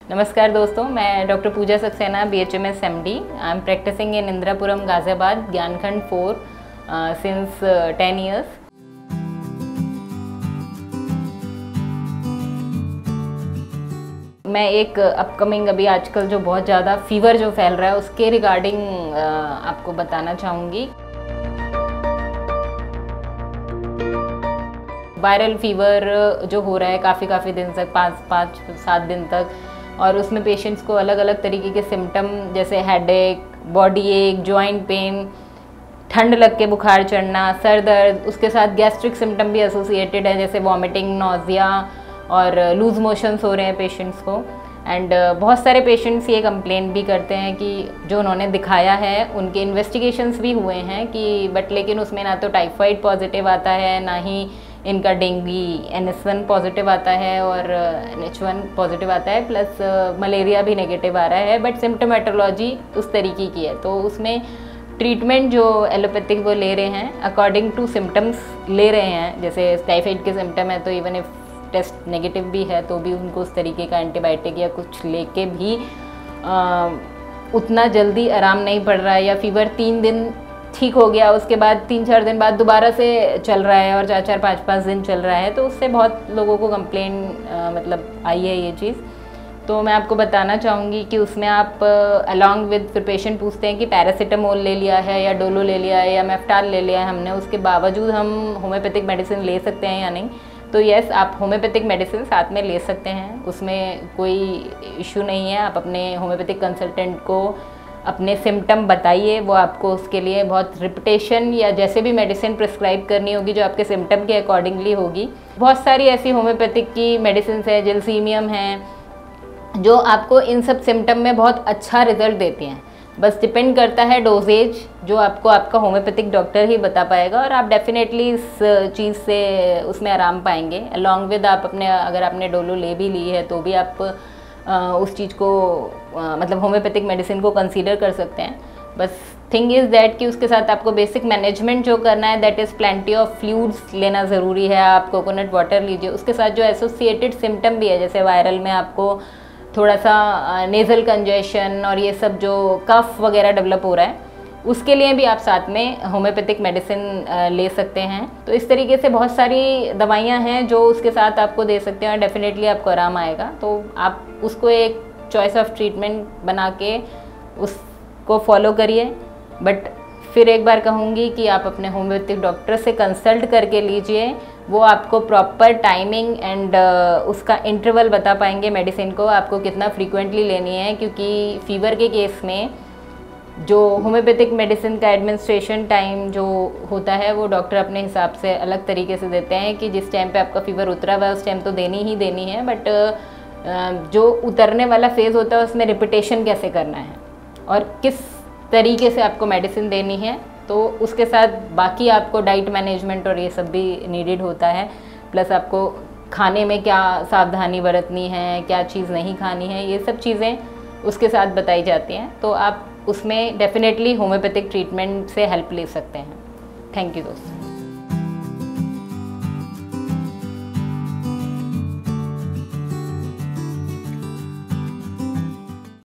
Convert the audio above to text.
नमस्कार दोस्तों, मैं doctor Pooja Saxena, BHMS MD। I am practising in Indirapuram, Ghaziabad, Gyankhand 4 since 10 years। मैं एक अपकमिंग अभी आजकल जो बहुत ज़्यादा फीवर जो फैल रहा है उसके रिगार्डिंग आपको बताना चाहूँगी। वायरल फीवर जो हो रहा है काफ़ी दिन तक, 5-7 दिन तक, और उसमें पेशेंट्स को अलग अलग तरीके के सिम्टम जैसे headache, body ache, joint pain, ठंड लग के बुखार चढ़ना, सर दर्द, उसके साथ गैस्ट्रिक सिम्टम भी एसोसिएटेड है जैसे वॉमिटिंग, नोजिया और लूज मोशंस हो रहे हैं पेशेंट्स को। एंड बहुत सारे पेशेंट्स ये कंप्लेन भी करते हैं कि जो उन्होंने दिखाया है उनके इन्वेस्टिगेशंस भी हुए हैं कि लेकिन उसमें ना तो टाइफाइड पॉजिटिव आता है, ना ही इनका डेंगू NH1 पॉजिटिव आता है और NH1 पॉजिटिव आता है, प्लस मलेरिया भी नेगेटिव आ रहा है, बट सिम्टोमेटोलॉजी उस तरीके की है। तो उसमें ट्रीटमेंट जो एलोपैथिक वो ले रहे हैं अकॉर्डिंग टू सिम्टम्स ले रहे हैं। जैसे टाइफाइड के सिम्टम है तो इवन इफ टेस्ट नेगेटिव भी है तो भी उनको उस तरीके का एंटीबायोटिक या कुछ लेके भी उतना जल्दी आराम नहीं पड़ रहा है, या फीवर 3 दिन ठीक हो गया उसके बाद 3-4 दिन बाद दोबारा से चल रहा है और 4-4, 5-5 दिन चल रहा है, तो उससे बहुत लोगों को कंप्लेन मतलब आई है ये चीज़। तो मैं आपको बताना चाहूँगी कि उसमें आप अलॉन्ग विद, फिर पेशेंट पूछते हैं कि पैरासीटामोल ले लिया है या डोलो ले लिया है या मेफ्टाल ले लिया है हमने, उसके बावजूद हम होम्योपैथिक मेडिसिन ले सकते हैं या नहीं। तो यस, आप होम्योपैथिक मेडिसिन साथ में ले सकते हैं, उसमें कोई इशू नहीं है। आप अपने होम्योपैथिक कंसल्टेंट को अपने सिम्टम बताइए, वो आपको उसके लिए बहुत रिपिटेशन या जैसे भी मेडिसिन प्रिस्क्राइब करनी होगी जो आपके सिम्टम के अकॉर्डिंगली होगी। बहुत सारी ऐसी होम्योपैथिक की मेडिसिन है, जेलसीमियम है, जो आपको इन सब सिम्टम में बहुत अच्छा रिजल्ट देती हैं। बस डिपेंड करता है डोजेज, जो आपको आपका होम्योपैथिक डॉक्टर ही बता पाएगा, और आप डेफिनेटली इस चीज़ से उसमें आराम पाएंगे। अलॉन्ग विद आप अपने, अगर आपने डोलो ले भी ली है तो भी आप उस चीज़ को मतलब होम्योपैथिक मेडिसिन को कंसीडर कर सकते हैं। बस थिंग इज़ दैट कि उसके साथ आपको बेसिक मैनेजमेंट जो करना है, that is plenty of fluids लेना ज़रूरी है। आप कोकोनट वाटर लीजिए, उसके साथ जो एसोसिएटेड सिम्टम भी है, जैसे वायरल में आपको थोड़ा सा नेज़ल कंजेशन और ये सब जो कफ वगैरह डेवलप हो रहा है, उसके लिए भी आप साथ में होम्योपैथिक मेडिसिन ले सकते हैं। तो इस तरीके से बहुत सारी दवाइयाँ हैं जो उसके साथ आपको दे सकते हैं और डेफिनेटली आपको आराम आएगा। तो आप उसको एक चॉइस ऑफ ट्रीटमेंट बना के उसको फॉलो करिए। बट फिर एक बार कहूँगी कि आप अपने होम्योपैथिक डॉक्टर से कंसल्ट करके लीजिए, वो आपको प्रॉपर टाइमिंग एंड उसका इंटरवल बता पाएंगे मेडिसिन को आपको कितना फ्रीक्वेंटली लेनी है। क्योंकि फीवर के केस में जो होम्योपैथिक मेडिसिन का एडमिनिस्ट्रेशन टाइम जो होता है वो डॉक्टर अपने हिसाब से अलग तरीके से देते हैं कि जिस टाइम पे आपका फीवर उतरा हुआ है उस टाइम तो देनी ही देनी है, बट जो उतरने वाला फेज़ होता है उसमें रिपीटेशन कैसे करना है और किस तरीके से आपको मेडिसिन देनी है, तो उसके साथ बाकी आपको डाइट मैनेजमेंट और ये सब भी नीडेड होता है। प्लस आपको खाने में क्या सावधानी बरतनी है, क्या चीज़ नहीं खानी है, ये सब चीज़ें उसके साथ बताई जाती हैं। तो आप उसमें डेफिनेटली होम्योपैथिक ट्रीटमेंट से हेल्प ले सकते हैं। थैंक यू दोस्तों।